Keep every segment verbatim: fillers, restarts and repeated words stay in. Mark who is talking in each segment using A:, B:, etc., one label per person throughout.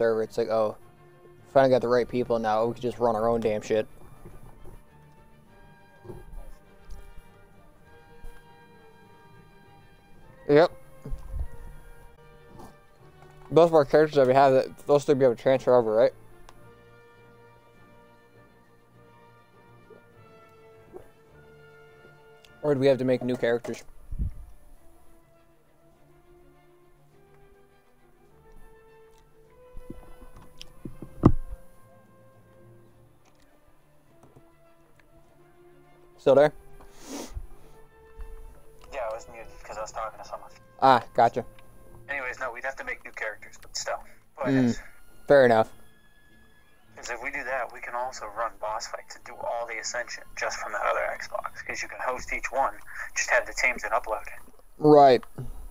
A: server. It's like, oh, finally got the right people now. We can just run our own damn shit. Yep. Both of our characters that we have, that those three be able to transfer over, right? Or do we have to make new characters? Still there?
B: Yeah, I was muted because I was talking to someone.
A: Ah, gotcha.
B: Anyways, no, we'd have to make new characters, but still. Go
A: Mm,
B: ahead.
A: fair enough.
B: Because if we do that, we can also run boss fights and do all the Ascension just from the other Xbox. Because you can host each one, just have the teams and upload.
A: Right.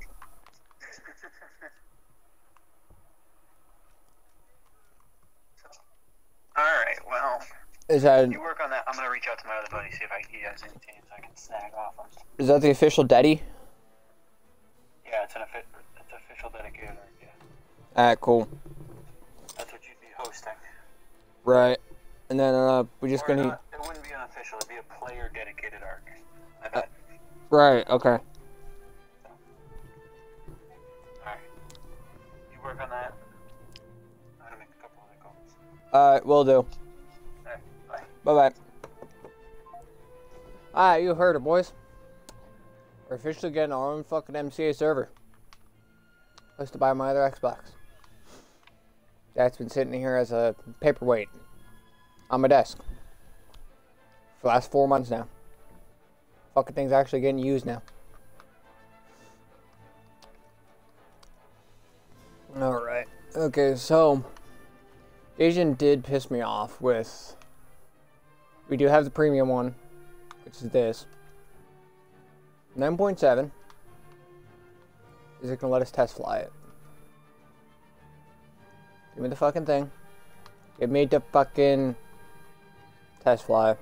B: Alright, well,
A: Is that
B: you work on that. I'm going to reach out to my other buddy, see if I, he has any teams I can snag off him.
A: is that the official Daddy?
B: Yeah, it's an offi- it's official dedicated, yeah.
A: Ah, cool.
B: That's what you'd be hosting.
A: Right. And then uh, we're just
B: Or
A: gonna.
B: not, it wouldn't be unofficial, it'd be a player dedicated arc. I bet.
A: Right. Okay.
B: Alright. You work on that. I'm going to make a couple other calls.
A: Alright, will do.
B: Alright, bye.
A: Bye bye. Alright, you heard it, boys. We're officially getting our own fucking M C A server. Hosted by my other Xbox. That's been sitting here as a paperweight on my desk for the last four months now. Fucking thing's actually getting used now. Alright. Okay, so Agent did piss me off with, we do have the premium one, which is this. nine point seven. Is it gonna let us test fly it? Give me the fucking thing. Give me the fucking test fly.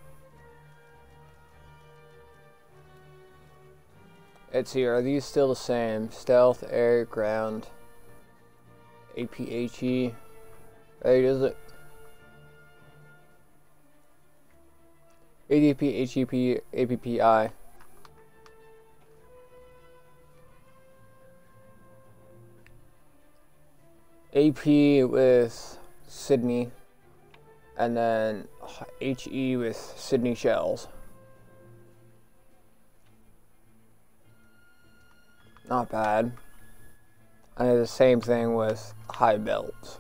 A: Let's see, are these still the same? Stealth, air, ground, A P H E. Right, is it? A D P, H E P, A P P I. A P with Sydney, and then H E with Sydney Shells. Not bad. And the same thing with High Belt.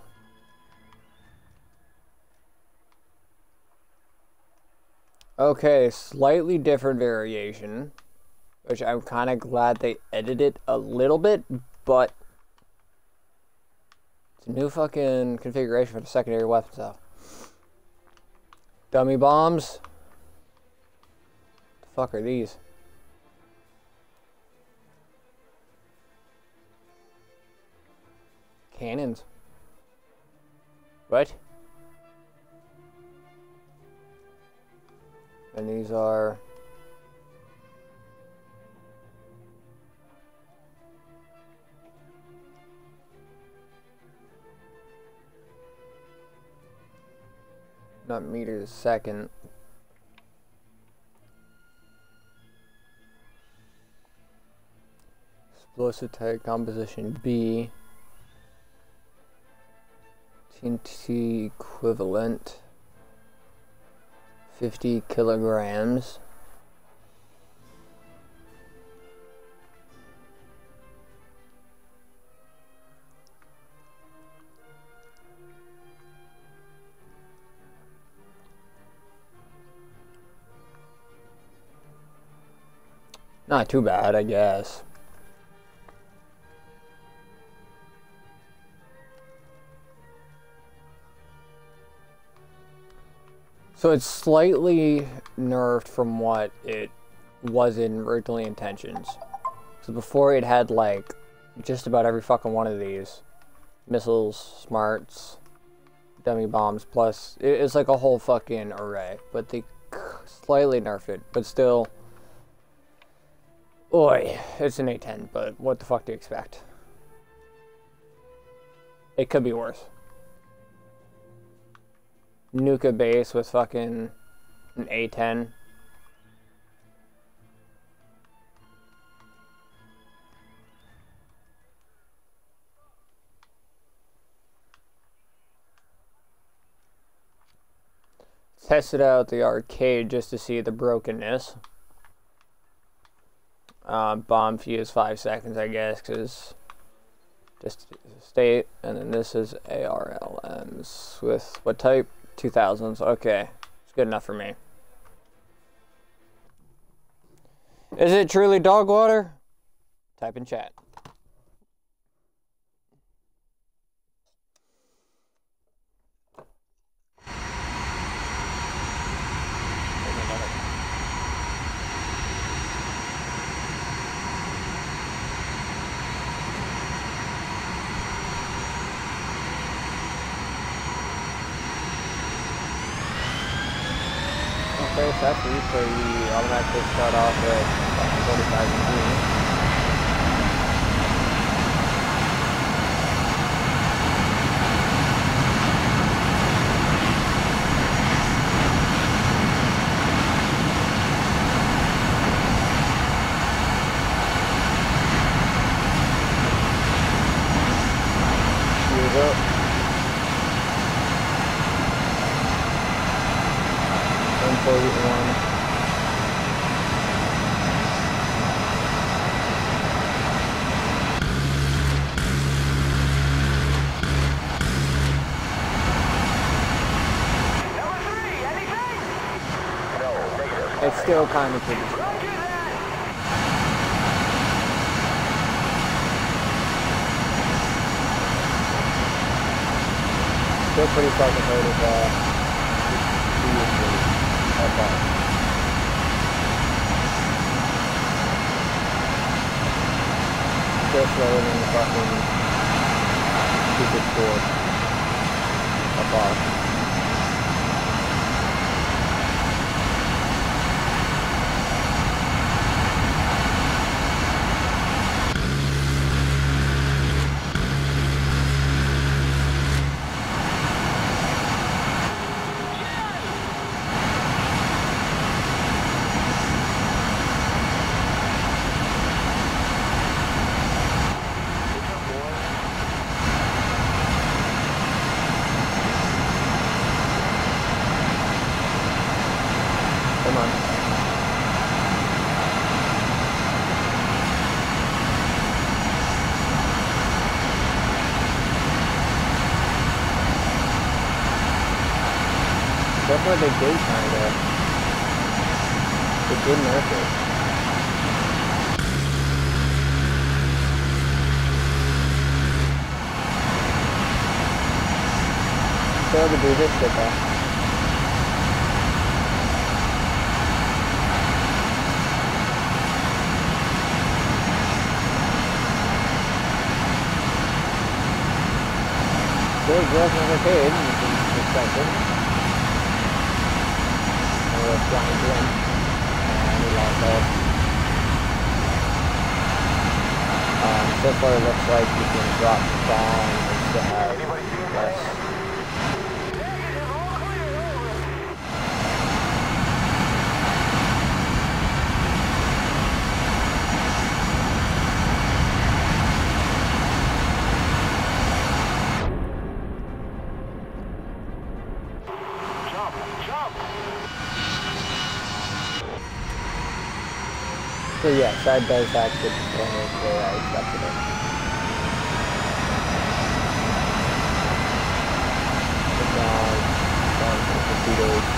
A: Okay, slightly different variation, which I'm kind of glad they edited a little bit, but it's a new fucking configuration for the secondary weapon stuff. Dummy bombs. The fuck are these? Cannons. What? And these are not meters a second. Explosive type composition B. T N T equivalent. fifty kilograms. Not too bad, I guess. So it's slightly nerfed from what it was in originally intentions. So before it had like just about every fucking one of these. Missiles, smarts, dummy bombs, plus it's like a whole fucking array. But they slightly nerfed it, but still, oi, it's an A ten, but what the fuck do you expect? It could be worse. nuke a base with fucking an A ten. Tested out the arcade just to see the brokenness. Uh, bomb fuse five seconds, I guess, because just state. And then this is A R L Ms with what type? two thousands. Okay, it's good enough for me. Is it truly dog water? Type in chat. Okay, so that's it. So you automatically start off at forty-five degrees. Fuse up. one. It's still kind of pretty slow. Still pretty slow compared to uh, previously. Okay. Still slower than the fucking stupid Ford. Above. Come on. That's what they did, kinda. They did nerf it. Failed to do this shit though. Still girls in the arcade, which is expected. And we're flying blimp. And we lost that. Um, so far it looks like you can drop the bomb and still have less. So yes, that does actually perform the way I expected it. It's on, on for torpedoes.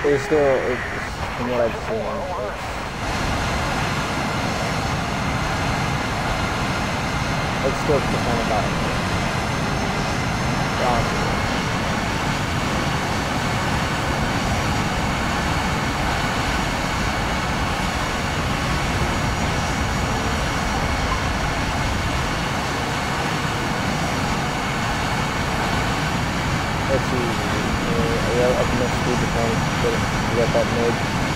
A: There's still, it's, from what I've seen, it's, it's still kind of about it. Um, Let's see. Uh, are you up enough speed to kind of get it? You got that mid?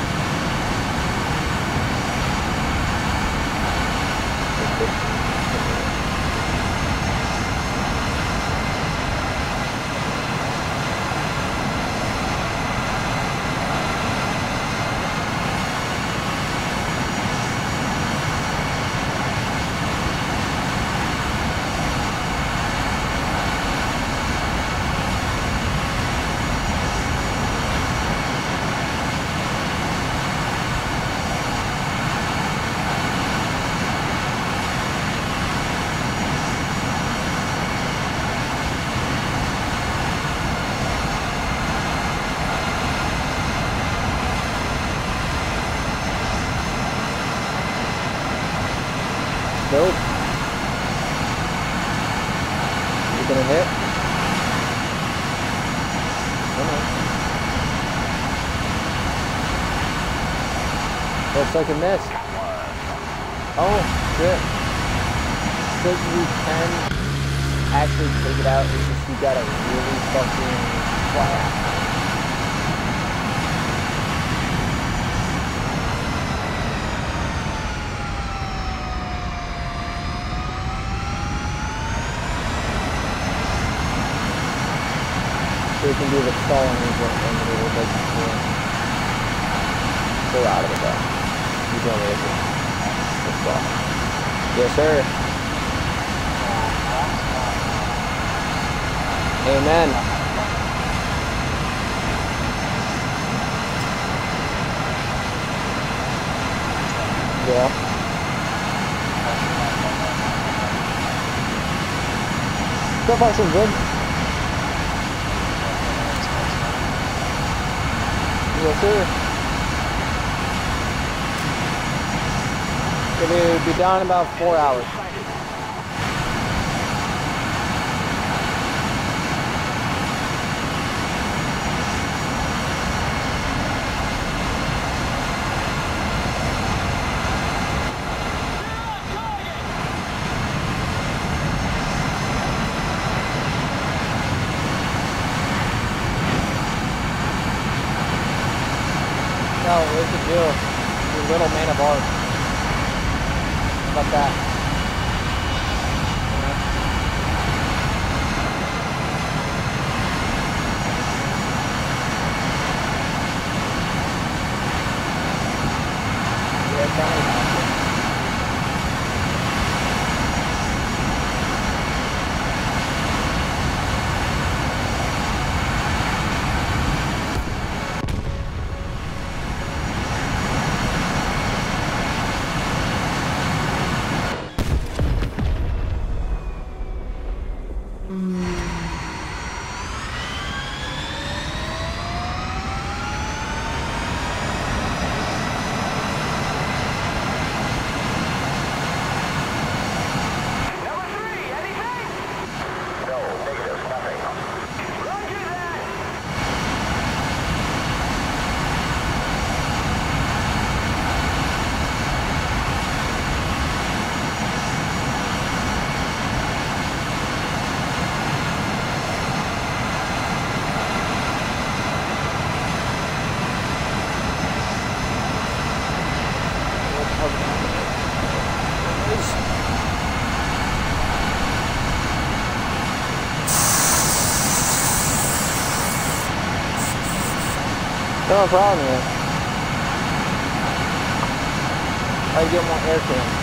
A: Nope. You gonna hit? Come on. Looks like a miss. Oh, shit. So you can actually take it out, it's just you gotta really fucking fly out. So you can do the stalling and the little bit before. Go out of it though. You don't need it. Let's go. Yes, sir. Amen. Yeah. So far, so good. Yes, sir. It'll be down in about four hours. No, here's the deal. You little man of art. How about that? Yeah, tell me about it. No problem, man. I get more air cam.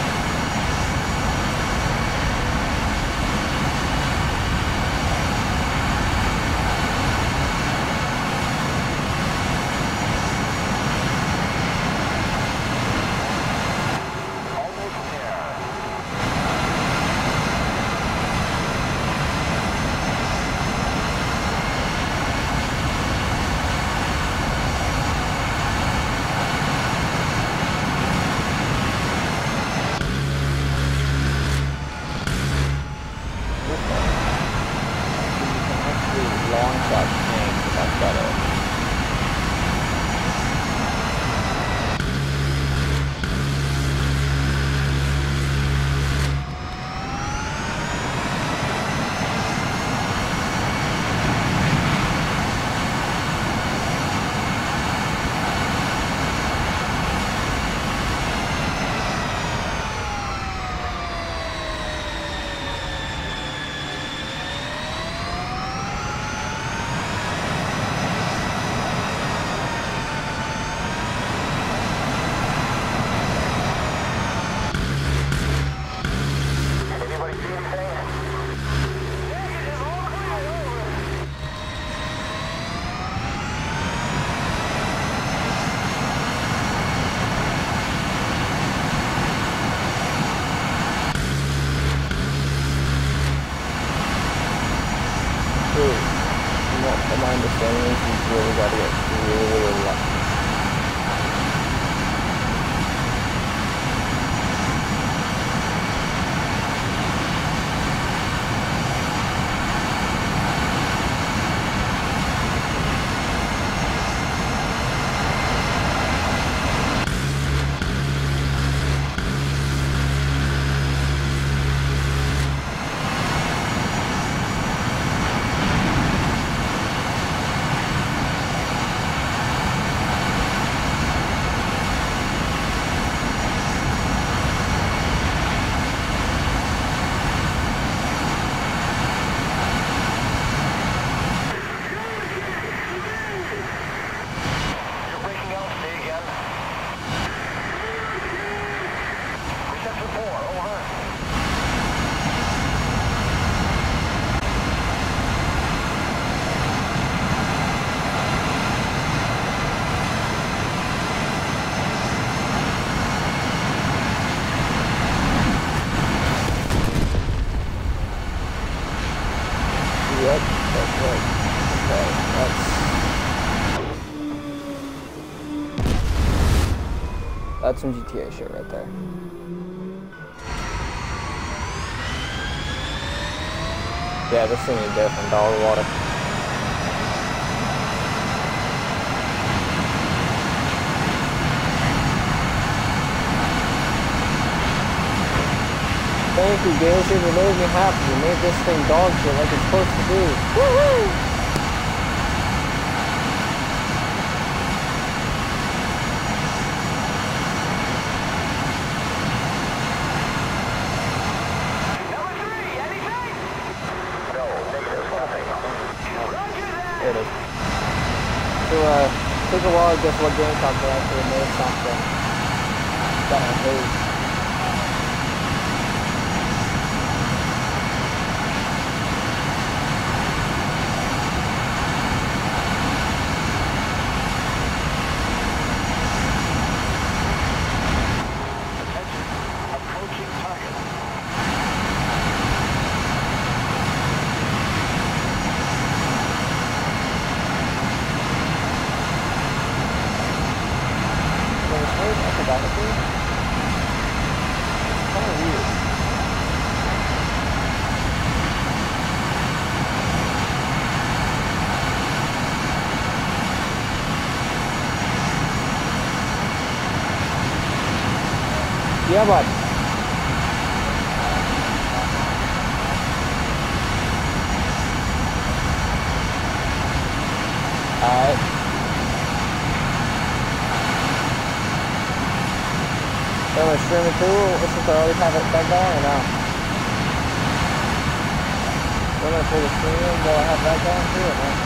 A: That's some G T A shit right there. Yeah, this thing is different, dollar water. Thank you, Gacy, you made me happy. You made this thing dog shit like it's supposed to be. Woohoo! There it is. So, uh, took a while to guess what GameStop they actually made something that I hate. Yeah, bud. Alright. So we're streaming too? Since I already have it that going or no? We're gonna pull the stream while I have that going too or no?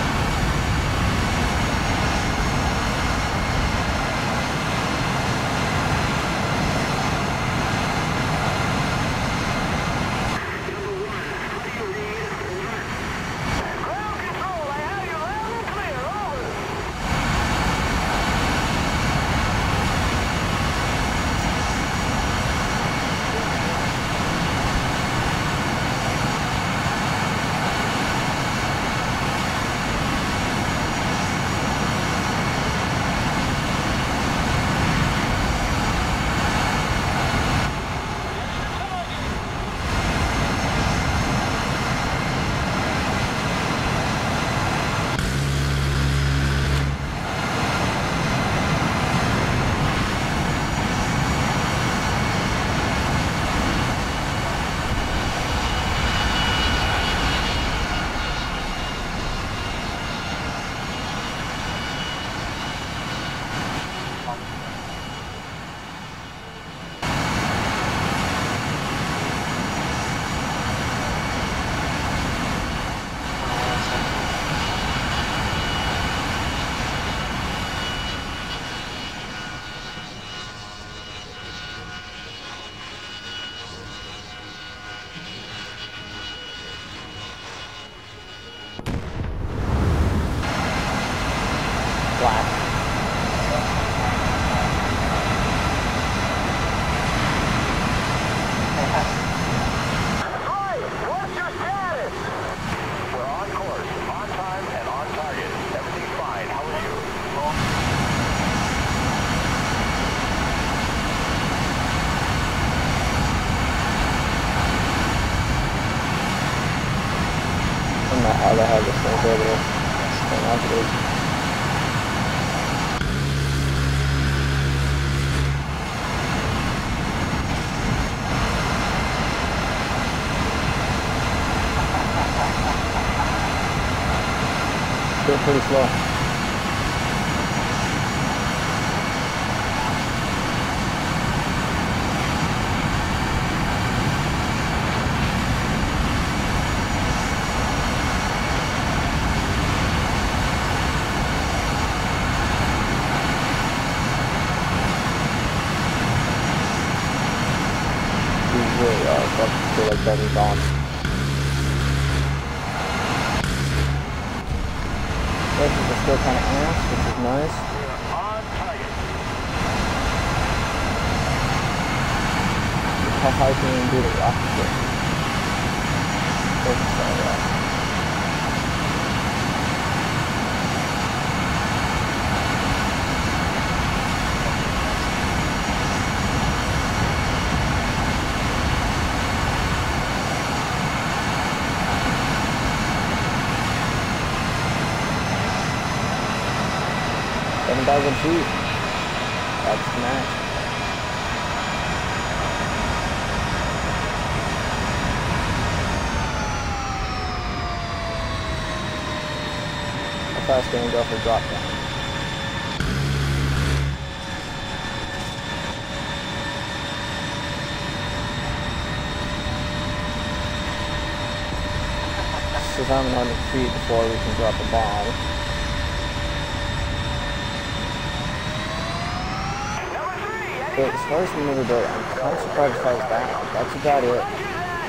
A: How the hell this thing's able to turn off it is. Still pretty slow. Really are, so I feel like Benny's on. Places are still kind of ass, which is nice. How high can you do the rocket shit? Focus on that. seven thousand feet. That's the max. How fast can we go for drop down? This is how many hundred feet before we can drop a bomb. But as far as maneuverability, I'm kind of surprised as far as that. That's about it.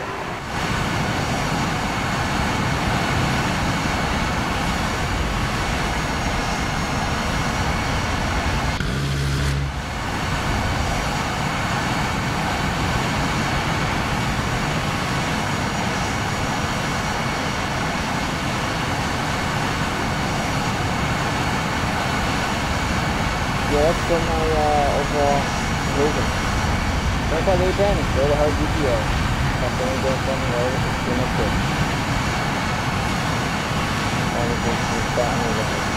A: Yeah, that's for my uh, overall conclusion. twenty-five eight ten, very hard G P O. Something we don't from the road, it's pretty much good. And it's just gotten rid of it.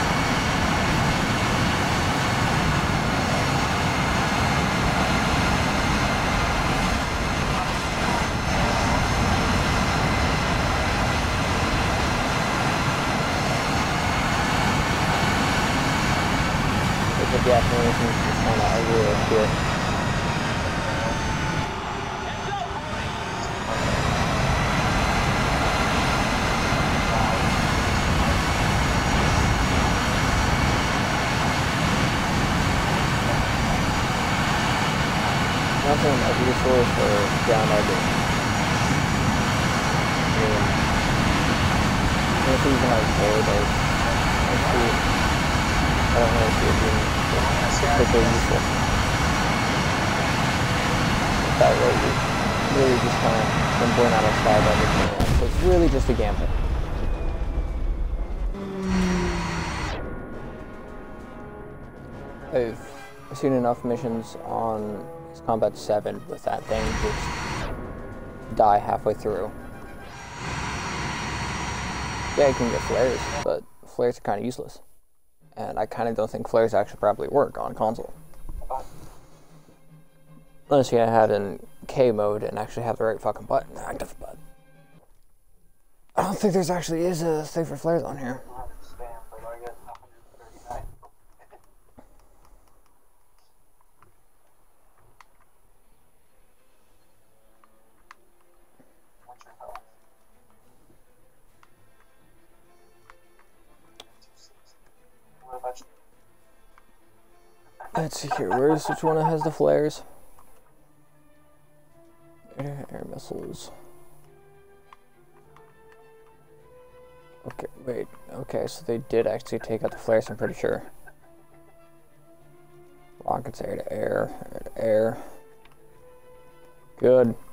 A: The gas management is just kind of ugly as shit. Nothing as useful for ground arguing. I mean, if you can like four days, I don't really see it being particularly useful. That way you really just kind of can burn out of slide everything else. So it's really just a gamble. I've seen enough missions on Combat seven with that thing just die halfway through. Yeah, you can get flares, but flares are kind of useless. And I kind of don't think flares actually probably work on console. Unless you had it in K mode and actually have the right fucking button active, but I don't think there's actually is a thing for flares on here. Let's see here, where's which one has the flares? Air, air missiles. Okay, wait, okay, so they did actually take out the flares, I'm pretty sure. Rockets air to air, air to air. Good.